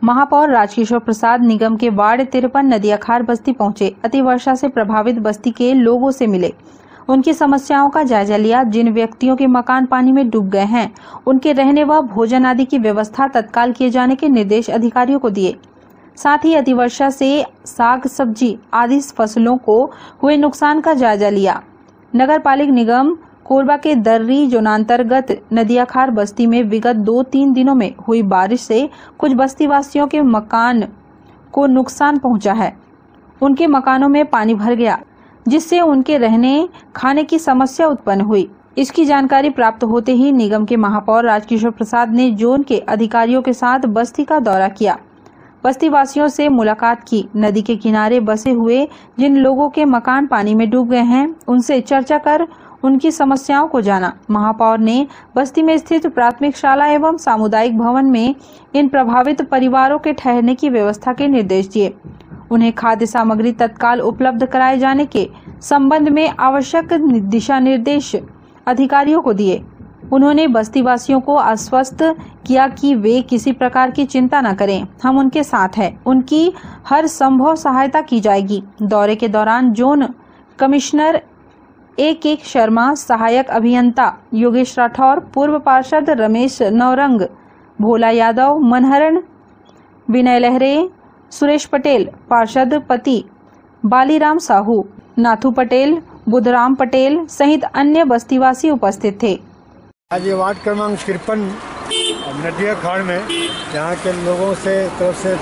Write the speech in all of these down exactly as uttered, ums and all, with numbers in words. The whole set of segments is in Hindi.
महापौर राजकिशोर प्रसाद निगम के वार्ड तिरपन नदियाखार बस्ती पहुंचे। अतिवर्षा से प्रभावित बस्ती के लोगों से मिले, उनकी समस्याओं का जायजा लिया। जिन व्यक्तियों के मकान पानी में डूब गए हैं, उनके रहने व भोजन आदि की व्यवस्था तत्काल किए जाने के निर्देश अधिकारियों को दिए। साथ ही अतिवर्षा से साग सब्जी आदि फसलों को हुए नुकसान का जायजा लिया। नगर पालिक निगम कोरबा के दर्री जोनांतर्गत नदियाखार बस्ती में विगत दो तीन दिनों में हुई बारिश से कुछ बस्ती वासियों के मकान को नुकसान पहुंचा है। उनके मकानों में पानी भर गया, जिससे उनके रहने खाने की समस्या उत्पन्न हुई। इसकी जानकारी प्राप्त होते ही निगम के महापौर राजकिशोर प्रसाद ने जोन के अधिकारियों के साथ बस्ती का दौरा किया, बस्ती वासियों से मुलाकात की। नदी के किनारे बसे हुए जिन लोगों के मकान पानी में डूब गए हैं, उनसे चर्चा कर उनकी समस्याओं को जाना। महापौर ने बस्ती में स्थित प्राथमिक शाला एवं सामुदायिक भवन में इन प्रभावित परिवारों के ठहरने की व्यवस्था के निर्देश दिए। उन्हें खाद्य सामग्री तत्काल उपलब्ध कराए जाने के संबंध में आवश्यक दिशा निर्देश अधिकारियों को दिए। उन्होंने बस्ती वासियों को आश्वस्त किया कि वे किसी प्रकार की चिंता न करें, हम उनके साथ हैं, उनकी हर संभव सहायता की जाएगी। दौरे के दौरान जोन कमिश्नर एक एक शर्मा, सहायक अभियंता योगेश राठौर, पूर्व पार्षद रमेश नौरंग, भोला यादव, मनहरण, विनय लहरे, सुरेश पटेल, पार्षद पति बालीराम साहू, नाथू पटेल, बुधराम पटेल सहित अन्य बस्तीवासी उपस्थित थे। आज ये वार्ड क्रमांक तिरपन नदियाखार में यहाँ के लोगों से तरफ से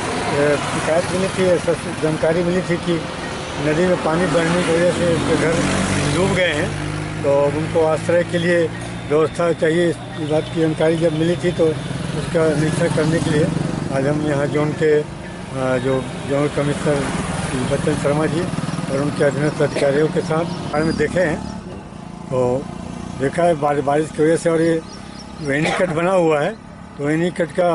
शिकायत मिली थी, जानकारी मिली थी कि नदी में पानी बढ़ने की वजह से उनके घर डूब गए हैं, तो उनको आश्रय के लिए व्यवस्था चाहिए। इस बात की जानकारी जब मिली थी तो उसका निरीक्षण करने के लिए आज हम यहाँ जोन के जो जोन कमिश्नर बच्चन शर्मा जी और उनके अधीनस्थ अधिकारियों के साथ बारे में देखे हैं। तो देखा है बार, बारिश की वजह से, और ये वेनी कट बना हुआ है, तो वेनी कट का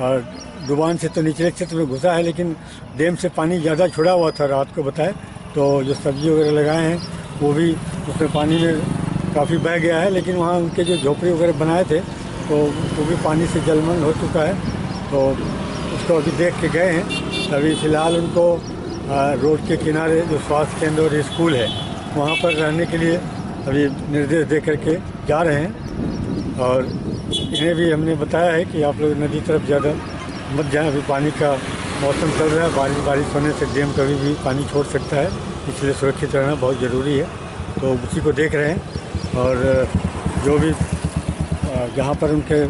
डुबान से तो निचले क्षेत्र में घुसा है, लेकिन डैम से पानी ज़्यादा छुड़ा हुआ था रात को बताए। तो जो सब्जी वगैरह लगाए हैं वो भी उसमें पानी में काफ़ी बह गया है, लेकिन वहाँ उनके जो झोपड़ी वगैरह बनाए थे तो वो भी पानी से जलमग्न हो चुका है। तो उसको अभी देख के गए हैं। अभी फ़िलहाल उनको रोड के किनारे जो स्वास्थ्य केंद्र और स्कूल है वहाँ पर रहने के लिए अभी निर्देश दे करके जा रहे हैं। और इन्हें भी हमने बताया है कि आप लोग नदी तरफ ज़्यादा मत जाएं, अभी पानी का मौसम चल रहा है, बारिश बारिश होने से डैम कभी भी पानी छोड़ सकता है, इसलिए सुरक्षित रहना बहुत ज़रूरी है। तो उसी को देख रहे हैं। और जो भी जहाँ पर उनके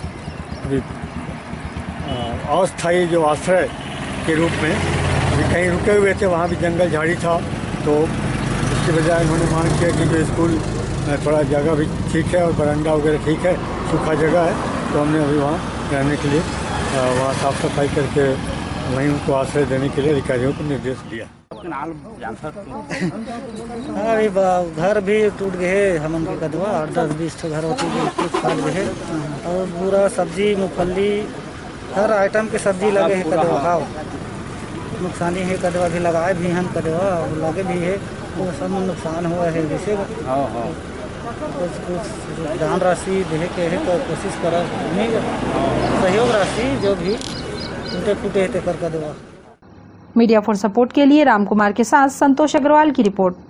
अभी अस्थायी जो आश्रय के रूप में अभी कहीं रुके हुए थे, वहाँ भी जंगल झाड़ी था, तो उसके बजाय उन्होंने मांग किया कि जो स्कूल थोड़ा जगह भी ठीक है और बरामदा वगैरह ठीक है, सूखा जगह है, तो हमने अभी वहाँ रहने के लिए वहाँ साफ सफाई करके वहीं उनको आश्रय देने के लिए अधिकारियों को निर्देश दिया। अभी घर भी टूट गए हमन के कदवा, आठ दस बीस घर होती फाट गए, और पूरा सब्जी मूंगफली हर आइटम के सब्जी लगे है कदवा। हाँ, नुकसानी है, कदवा भी लगाए भी हम, कदवा लगे भी है, तो सब नुकसान हुआ है। जैसे कुछ कुछ दान राशि दे के है तो कोशिश करा, सहयोग राशि जो भी टूटे फूटे है कर कदवा। मीडिया फॉर सपोर्ट के लिए राम कुमार के साथ संतोष अग्रवाल की रिपोर्ट।